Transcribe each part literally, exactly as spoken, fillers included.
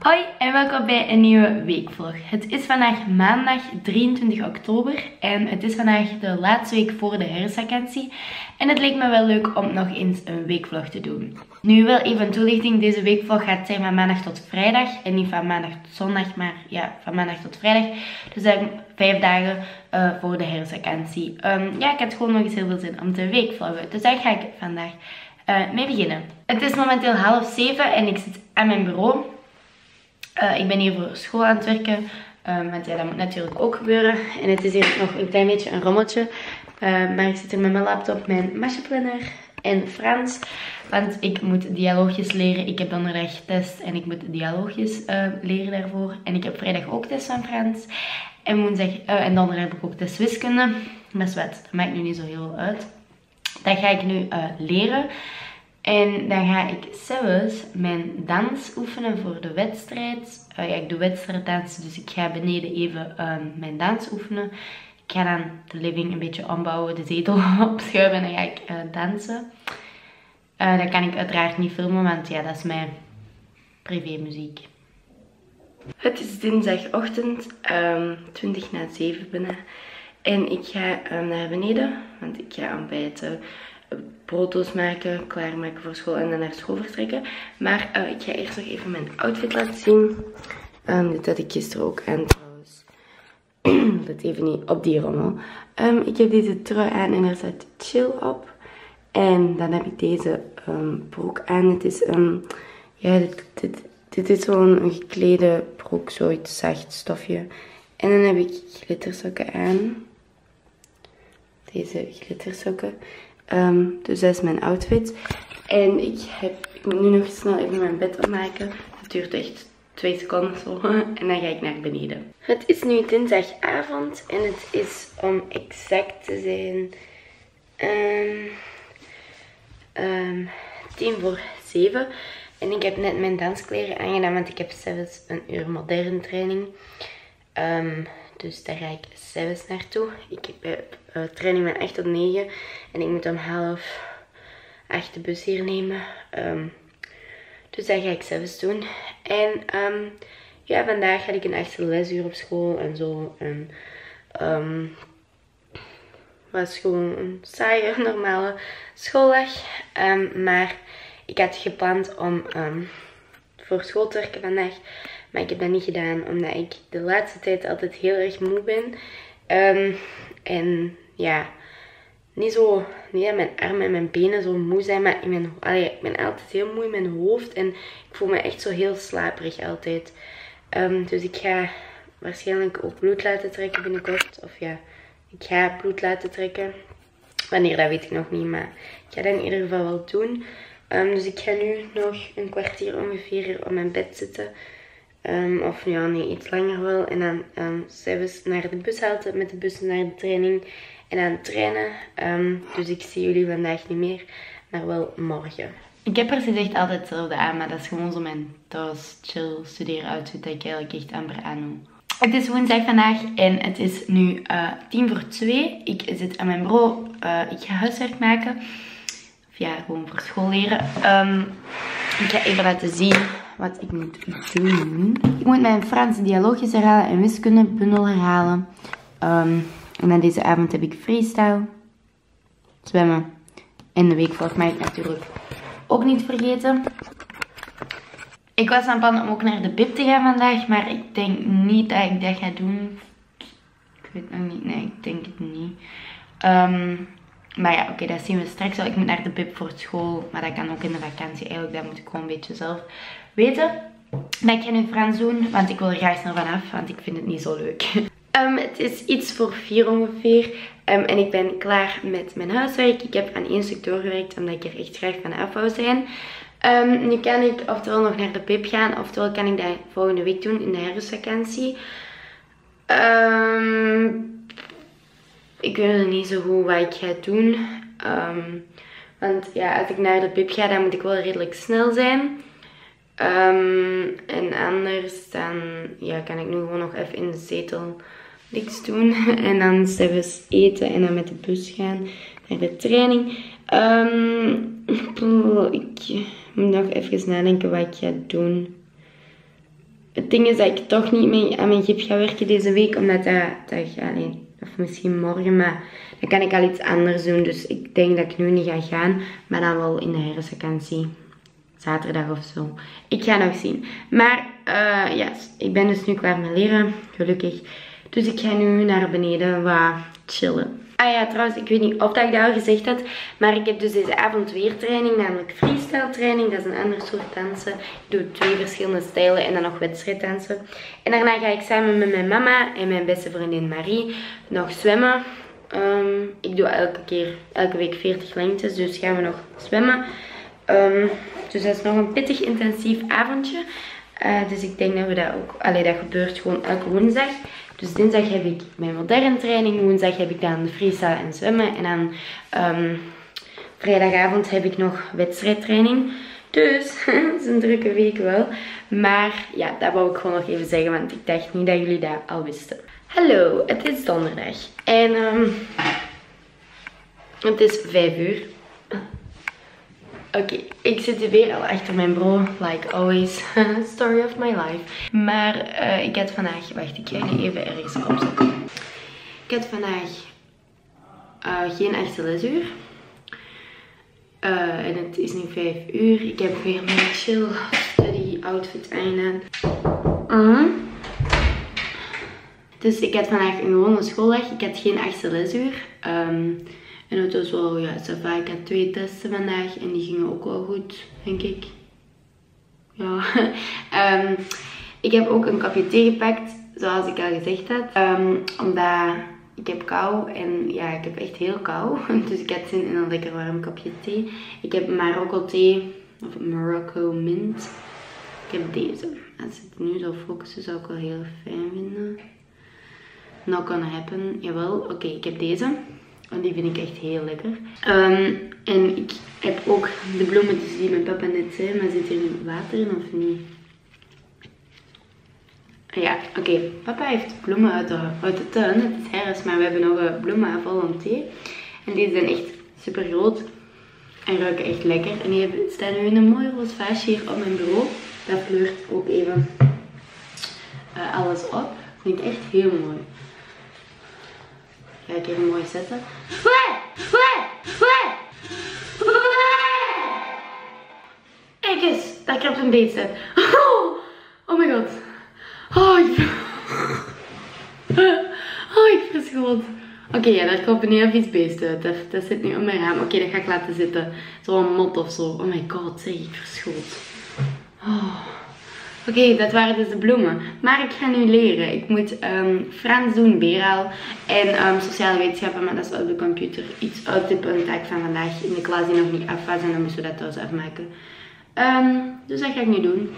Hoi en welkom bij een nieuwe weekvlog. Het is vandaag maandag drieëntwintig oktober en het is vandaag de laatste week voor de herfstvakantie. En het leek me wel leuk om nog eens een weekvlog te doen. Nu wel even een toelichting, deze weekvlog gaat zijn van maandag tot vrijdag en niet van maandag tot zondag, maar ja, van maandag tot vrijdag. Dus dat zijn vijf dagen uh, voor de herfstvakantie. Um, ja, ik had gewoon nog eens heel veel zin om te weekvloggen, dus daar ga ik vandaag uh, mee beginnen. Het is momenteel half zeven en ik zit aan mijn bureau. Uh, ik ben hier voor school aan het werken, um, want ja, dat moet natuurlijk ook gebeuren. En het is hier nog een klein beetje een rommeltje. Uh, maar ik zit hier met mijn laptop, mijn matchplanner en Frans. Want ik moet dialoogjes leren. Ik heb donderdag test en ik moet dialoogjes uh, leren daarvoor. En ik heb vrijdag ook test van Frans. En, woensdag, uh, en donderdag heb ik ook test wiskunde. Maar zwet, dat maakt nu niet zo heel uit. Dat ga ik nu uh, leren. En dan ga ik zelfs mijn dans oefenen voor de wedstrijd. Uh, ja, ik doe wedstrijddansen, dus ik ga beneden even uh, mijn dans oefenen. Ik ga dan de living een beetje ombouwen, de zetel opschuiven en dan ga ik uh, dansen. Uh, dat kan ik uiteraard niet filmen, want ja, dat is mijn privémuziek. Het is dinsdagochtend, um, twintig na zeven bijna. En ik ga um, naar beneden, want ik ga ontbijten. Broodtoast maken, klaarmaken voor school en dan naar school vertrekken. Maar uh, ik ga eerst nog even mijn outfit laten zien. Um, dit had ik gisteren ook aan trouwens. Let even niet op die rommel. Um, ik heb deze trui aan en er staat chill op. En dan heb ik deze um, broek aan. Het is, um, ja, dit, dit, dit is zo'n geklede broek, zoiets zacht stofje. En dan heb ik glittersokken aan. Deze glittersokken. Um, dus dat is mijn outfit. En ik, heb, ik moet nu nog snel even mijn bed opmaken. Het duurt echt twee seconden zo. En dan ga ik naar beneden. Het is nu dinsdagavond. En het is om exact te zijn um, um, tien voor zeven. En ik heb net mijn danskleren aangedaan. Want ik heb zelfs een uur moderne training. Um, Dus daar ga ik zelfs naartoe. Ik heb uh, training van acht tot negen. En ik moet om half acht de bus hier nemen. Um, dus dat ga ik zelfs doen. En um, ja, vandaag had ik een extra lesuur op school. En zo. En, um, was gewoon een saaie, normale schooldag. Um, maar ik had gepland om um, voor school te werken vandaag. Maar ik heb dat niet gedaan, omdat ik de laatste tijd altijd heel erg moe ben. Um, en ja, niet zo, niet dat mijn armen en mijn benen zo moe zijn, maar in mijn, allee, ik ben altijd heel moe in mijn hoofd. En ik voel me echt zo heel slaperig altijd. Um, dus ik ga waarschijnlijk ook bloed laten trekken binnenkort. Of ja, ik ga bloed laten trekken. Wanneer, dat weet ik nog niet, maar ik ga dat in ieder geval wel doen. Um, dus ik ga nu nog een kwartier ongeveer hier op mijn bed zitten. Um, of ja, nee, iets langer wel. En dan um, zelfs naar de bushalte met de bus naar de training. En dan trainen. Um, dus ik zie jullie vandaag niet meer, maar wel morgen. Ik heb precies echt altijd hetzelfde aan, maar dat is gewoon zo mijn thuis chill studeren outfit dat ik eigenlijk echt amper aan doe. Het is woensdag vandaag en het is nu uh, tien voor twee. Ik zit aan mijn bureau. Uh, ik ga huiswerk maken. Of ja, gewoon voor school leren. Um, ik ga even laten zien wat ik moet doen. Ik moet mijn Franse dialoogjes herhalen en wiskunde bundel herhalen. Um, en dan deze avond heb ik freestyle, zwemmen en de weekvlog mag ik natuurlijk ook niet vergeten. Ik was aan plan om ook naar de bib te gaan vandaag, maar ik denk niet dat ik dat ga doen. Ik weet nog niet, nee, ik denk het niet. Um, Maar ja, oké, okay, dat zien we straks wel. Ik moet naar de bib voor school, maar dat kan ook in de vakantie eigenlijk. Dat moet ik gewoon een beetje zelf weten. Maar ik ga nu Frans doen, want ik wil er graag snel vanaf, want ik vind het niet zo leuk. Um, het is iets voor vier ongeveer. Um, en ik ben klaar met mijn huiswerk. Ik heb aan één stuk doorgewerkt, omdat ik er echt graag van af wou zijn. Um, nu kan ik oftewel nog naar de bib gaan, oftewel kan ik dat volgende week doen in de herfstvakantie. Um... Ik weet nog niet zo goed wat ik ga doen. Um, want ja, als ik naar de bib ga, dan moet ik wel redelijk snel zijn. Um, en anders dan ja, kan ik nu gewoon nog even in de zetel niks doen. En dan zelfs eten en dan met de bus gaan naar de training. Um, ik moet nog even nadenken wat ik ga doen. het ding is dat ik toch niet mee aan mijn gips ga werken deze week. Omdat dat, dat alleen, of misschien morgen, maar dan kan ik al iets anders doen. Dus ik denk dat ik nu niet ga gaan. Maar dan wel in de herfstvakantie. Zaterdag of zo. Ik ga nog zien. Maar uh, ja, ik ben dus nu klaar met leren. Gelukkig. Dus ik ga nu naar beneden wat chillen. Ah ja, trouwens, ik weet niet of dat ik dat al gezegd had. Maar ik heb dus deze avond weer training. Namelijk freestyle training. Dat is een ander soort dansen. Ik doe twee verschillende stijlen en dan nog wedstrijddansen. En daarna ga ik samen met mijn mama en mijn beste vriendin Marie nog zwemmen. Um, ik doe elke keer, elke week veertig lengtes. Dus gaan we nog zwemmen. Um, dus dat is nog een pittig intensief avondje. Uh, dus ik denk dat we dat ook... Allee, dat gebeurt gewoon elke woensdag. Dus dinsdag heb ik mijn moderne training. Woensdag heb ik dan freestyle en zwemmen. En dan um, vrijdagavond heb ik nog wedstrijdtraining. Dus het is een drukke week wel. Maar ja, dat wou ik gewoon nog even zeggen. Want ik dacht niet dat jullie dat al wisten. Hallo, het is donderdag. En um, het is vijf uur. Oké, okay, ik zit hier weer al achter mijn bureau, like always. Story of my life. Maar uh, ik had vandaag, wacht, ik ga nu even ergens opzoeken. Ik had vandaag uh, geen echte lesuur. Uh, en het is nu vijf uur. Ik heb weer mijn chill study outfit aangedaan. Uh -huh. Dus ik had vandaag een gewone schooldag. Ik had geen echte lesuur. Um, En het was wel, ja, ik had twee testen vandaag en die gingen ook wel goed, denk ik. Ja. um, ik heb ook een kopje thee gepakt, zoals ik al gezegd had. Um, omdat ik heb kou en ja, ik heb echt heel kou. Dus ik had zin in een lekker warm kopje thee. Ik heb Marokko thee, of Morocco mint. Ik heb deze. Als het nu zou focussen, zou ik wel heel fijn vinden. Not gonna happen, jawel. Oké, okay, ik heb deze. En die vind ik echt heel lekker. Um, en ik heb ook de bloemetjes die mijn papa net zei. Maar zit er nu water in of niet? Ja, oké. Okay. Papa heeft bloemen uit de, uit de tuin. Het is herfst, maar we hebben nog een bloemenafval van thee. En die zijn echt super groot. En ruiken echt lekker. En die hebben, staan nu in een mooi rood vaasje hier op mijn bureau. Dat kleurt ook even uh, alles op. Dat vind ik echt heel mooi. Ga ik even mooi zetten. Kijk eens, dat krabt een beest. Oh, oh my god. Oh, ik... oh, ik verschoot. Oké, okay, ja, daar komt een heel vies beest uit. Dat, dat zit nu op mijn raam. Oké, okay, dat ga ik laten zitten. Zo'n mot of zo. Oh my god, zeg, ik verschoot. Oh. Oké, okay, dat waren dus de bloemen. Maar ik ga nu leren. Ik moet um, Frans doen, Beraal en um, sociale wetenschappen, maar dat is op de computer. Iets uittypen, een taak van vandaag in de klas die nog niet af was en dan moesten we dat thuis afmaken. Um, dus dat ga ik nu doen.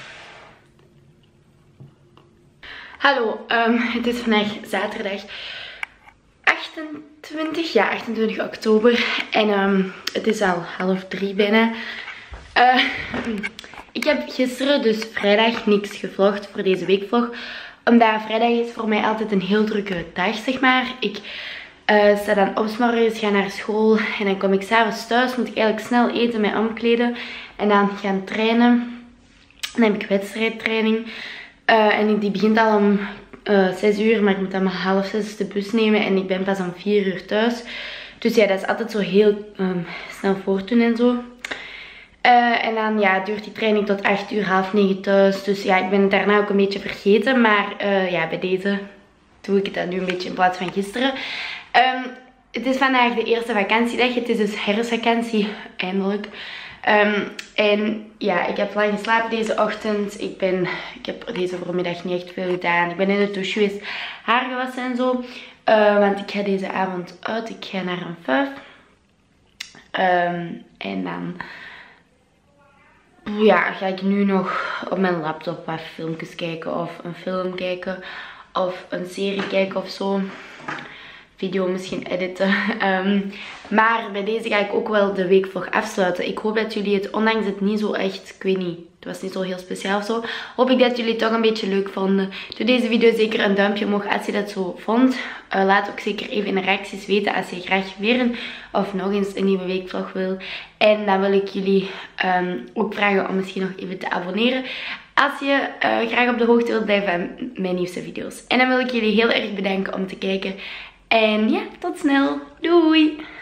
Hallo, um, het is vandaag zaterdag achtentwintig, ja, achtentwintig oktober en um, het is al half drie bijna. Uh, Ik heb gisteren, dus vrijdag, niks gevlogd voor deze weekvlog. Omdat vrijdag is voor mij altijd een heel drukke dag, zeg maar. Ik uh, sta dan op 's morgens, ga naar school en dan kom ik s'avonds thuis. Moet ik eigenlijk snel eten, mij omkleden en dan gaan trainen. Dan heb ik wedstrijdtraining. Uh, en die begint al om uh, zes uur, maar ik moet dan om half zes de bus nemen. En ik ben pas om vier uur thuis. Dus ja, dat is altijd zo heel um, snel voortdoen en zo. Uh, en dan ja, duurt die training tot acht uur, half negen thuis. Dus ja, ik ben het daarna ook een beetje vergeten. Maar uh, ja, bij deze doe ik het dan nu een beetje in plaats van gisteren. Um, het is vandaag de eerste vakantiedag. Het is dus herfstvakantie, eindelijk. Um, en ja, ik heb lang geslapen deze ochtend. Ik, ben, ik heb deze voormiddag niet echt veel gedaan. Ik ben in de douche geweest, haar gewassen en zo. Uh, want ik ga deze avond uit. Ik ga naar een vijf. Um, en dan... Ja, ga ik nu nog op mijn laptop wat filmpjes kijken of een film kijken of een serie kijken of zo. Video misschien editen. Um, maar bij deze ga ik ook wel de weekvlog afsluiten. Ik hoop dat jullie het, ondanks het niet zo echt, ik weet niet, het was niet zo heel speciaal of zo, hoop ik dat jullie het toch een beetje leuk vonden. Doe deze video zeker een duimpje omhoog als je dat zo vond. Uh, laat ook zeker even in de reacties weten als je graag weer een, of nog eens een nieuwe weekvlog wil. En dan wil ik jullie um, ook vragen om misschien nog even te abonneren. als je uh, graag op de hoogte wilt blijven van mijn nieuwste video's. En dan wil ik jullie heel erg bedanken om te kijken. En ja, tot snel. Doei!